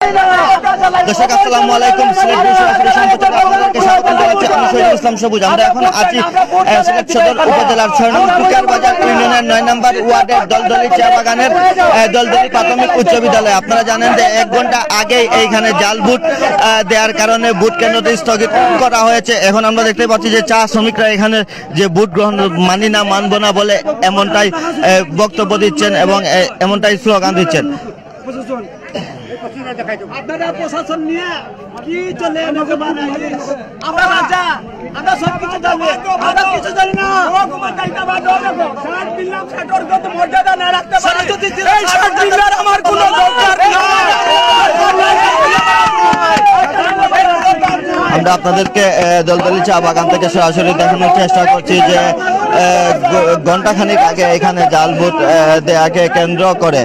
দর্শক আসসালামু আলাইকুম। সিলেট সরাসরি সম্প্রচার আপনাদেরকে স্বাগত জানাচ্ছি। আমি শহীদুল ইসলাম সবুজ। আমরা এখন আছি সিলেট সদর উপজেলার 6 নং টুকার বাজার ইউনিয়নের 9 নম্বর ওয়ার্ডের দলদলি চা বাগানের দলদলি প্রাথমিক উচ্চ বিদ্যালয়। আপনারা জানেন যে 1 ঘন্টা আগেই এইখানে জাল ভোট দেওয়ার কারণে ভোট কেন্দ্রটি স্থগিত করা হয়েছে। এখন আমরা দেখতে পাচ্ছি যে চা শ্রমিকরা এখানে যে ভোট গ্রহণ মানি না মানব না বলে এমনটাই বক্তব্য দিচ্ছেন এবং এমনটাই স্লোগান দিচ্ছেন। আপনারা প্রশাসন নিয়ে কি চলে আমরা রাজা, আমরা সব কিছু জানি, আমরা কিছু জানি না। মর্যাদা না রাখতে পারে আমার কোনো দরকার নেই। আমরা আপনাদেরকে দলদলি চা বাগান থেকে সরাসরি দেখানোর চেষ্টা করছি যে ঘণ্টাখানিক আগে এখানে জাল ভোট দেওয়াকে কেন্দ্র করে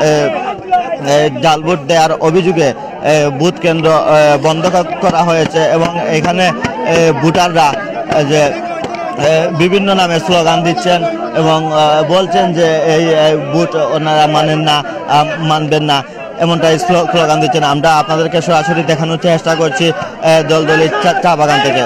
জাল ভোট দেওয়ার অভিযোগে বুথ কেন্দ্র বন্ধ করা হয়েছে এবং এখানে ভোটাররা যে বিভিন্ন নামে স্লোগান দিচ্ছেন এবং বলছেন যে এই ভোট ওনারা মানেন না, মানবেন না, এমনটাই স্লোগান দিচ্ছেন। আমরা আপনাদেরকে সরাসরি দেখানোর চেষ্টা করছি দলদলি চা বাগান থেকে।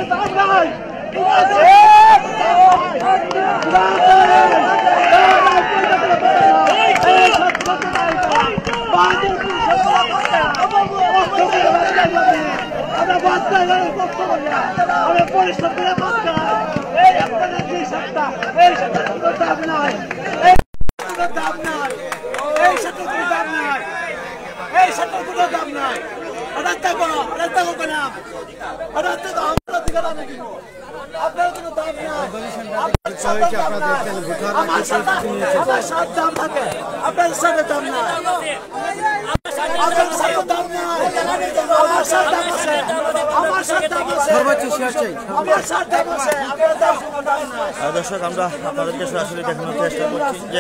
দর্শক আমরা আপনাদেরকে সরাসরি দেখানোর চেষ্টা করছি যে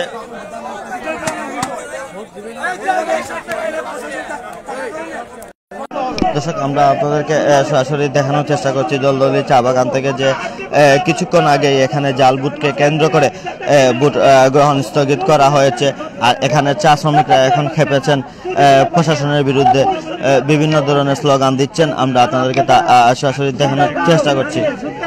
দর্শক আমরা আপনাদেরকে সরাসরি দেখানোর চেষ্টা করছি দলদলি চা বাগান থেকে যে কিছুক্ষণ আগে এখানে জাল ভোটকে কেন্দ্র করে ভোট গ্রহণ স্থগিত করা হয়েছে। আর এখানে চা শ্রমিকরা এখন খেপেছেন, প্রশাসনের বিরুদ্ধে বিভিন্ন ধরনের স্লোগান দিচ্ছেন। আমরা আপনাদেরকে তা সরাসরি দেখানোর চেষ্টা করছি।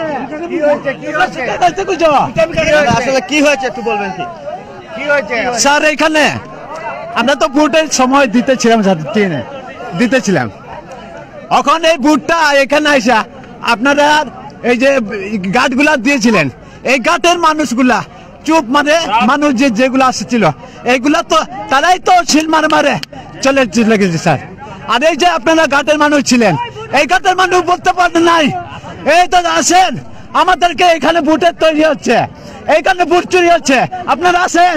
আসলে কি হয়েছে একটু বলবেন কি? স্যার এখানে আমরা তো ভোটের সময় দিতেছিলাম এখন এই ভোটটা এখানে আইসা আপনারা এই যে গার্ডগুলা দিয়েছিলেন, এই গার্ডের মানুষগুলা চুপ মানে মানুষ যেগুলো আসছিল এইগুলা তো তারাই তো শিল মারে চলে গেছে স্যার। আর এই যে আপনারা গার্ডের মানুষ ছিলেন, এই গার্ডের মানুষ বলতে পারেন নাই এই তো আসেন আমাদেরকে এখানে ভোটের তৈরি হচ্ছে, এইখানে ভোট চুরি হচ্ছে, আপনারা আসেন।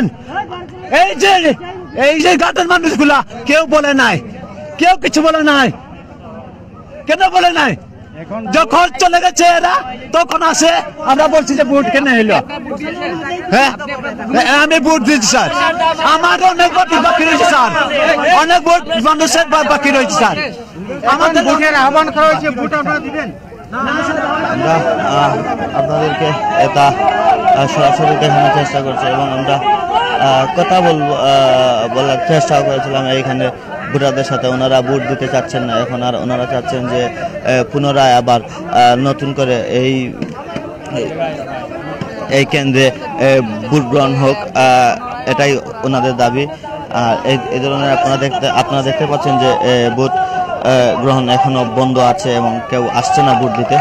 এই যে গার্ডের মানুষগুলা কেউ বলে নাই, কেউ কিছু বলে নাই, কেন বলে নাই? যখন চলে গেছে এরা তখন আসে আমরা বলছি যে ভোট কেন এলো। হ্যাঁ আমি ভোট দিচ্ছি স্যার, আমার অনেক ভোট বাকি রয়েছে স্যার, অনেক ভোট মানুষের বাকি রয়েছে স্যার। আমাদের ভোটের আহ্বান করা হয়েছে, ভোট আপনারা দিবেন। আমরা আপনাদেরকে এটা সরাসরি দেখানোর চেষ্টা করছি এবং আমরা কথা বলার চেষ্টা করেছিলাম এইখানে ভোটারদের সাথে। ওনারা ভোট দিতে চাচ্ছেন না এখন, আর ওনারা চাচ্ছেন যে পুনরায় আবার নতুন করে এই কেন্দ্রে ভোট গ্রহণ হোক, এটাই ওনাদের দাবি। আর এই ধরনের আপনারা দেখতে পাচ্ছেন যে ভোট গ্রহণ এখনো বন্ধ আছে এবং কেউ আসছে না ভোট দিতে।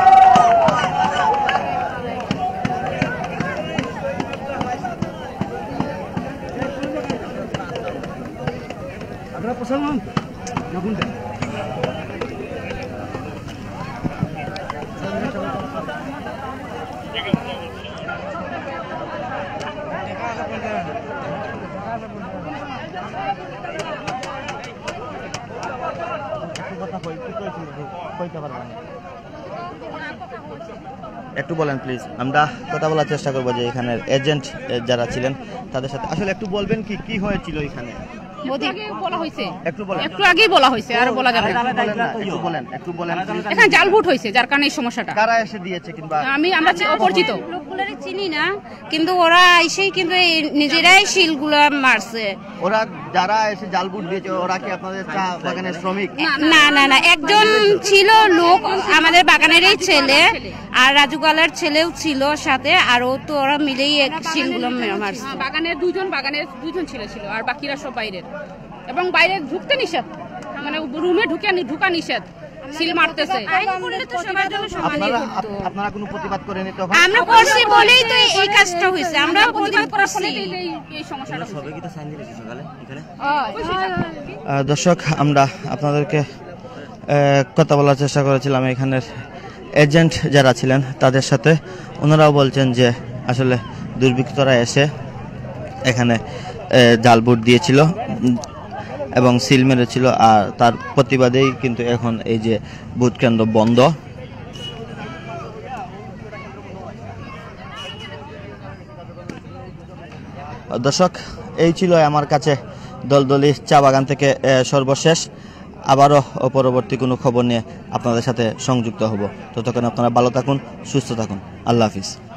একটু বলেন প্লিজ, আমরা কথা বলার চেষ্টা করবো যে এখানের এজেন্ট যারা ছিলেন তাদের সাথে। আসলে একটু বলবেন কি হয়েছিল এখানে? একটু আগেই বলা হয়েছে, আর বলা যাবে না। একটু বলেন এখানে জাল ভোট হয়েছে, যার কারণে এই সমস্যাটা। কারা এসে দিয়েছে কিংবা? আমরা অপরিচিত সবগুলোরই চিনি না, কিন্তু ওরা এসেই কিন্তু নিজেরাই শিলগুলো মারছে। ওরা যারা এসে জাল বুট দিয়েছে ওরা কি আপনাদের চা বাগানের শ্রমিক? না না না, একজন ছিল লোক আমাদের বাগানেরই ছেলে, আর রাজুকালার ছেলেও ছিল সাথে, আর ও তো ওরা মিলেই শিলগুলো মারছে। বাগানের দুইজন ছেলে ছিল, আর বাকিরা সব বাইরের, এবং বাইরে ঢুকতে নিষেধ, মানে রুমে ঢুকা নিষেধ, সিল মারতেছে। আপনারা কোনো প্রতিবাদ করেনি তখন? আমরা করছি বলেই তো এই কাজটা হয়েছে, আমরা প্রতিবাদ করছি। এই সমস্যাটা দর্শক, আমরা আপনাদেরকে কথা বলার চেষ্টা করেছিলাম এখানের এজেন্ট যারা ছিলেন তাদের সাথে। ওনারাও বলছেন যে আসলে দুর্বৃত্তরা এসে এখানে জাল বুট দিয়েছিল এবং সিল মেরেছিল, আর তার প্রতিবাদেই কিন্তু এখন এই যে বুট কেন্দ্র বন্ধ। দর্শক, এই ছিল আমার কাছে দলদলি চা বাগান থেকে সর্বশেষ। আবারও পরবর্তী কোনো খবর নিয়ে আপনাদের সাথে সংযুক্ত হব। ততক্ষণ আপনারা ভালো থাকুন, সুস্থ থাকুন। আল্লাহ হাফিজ।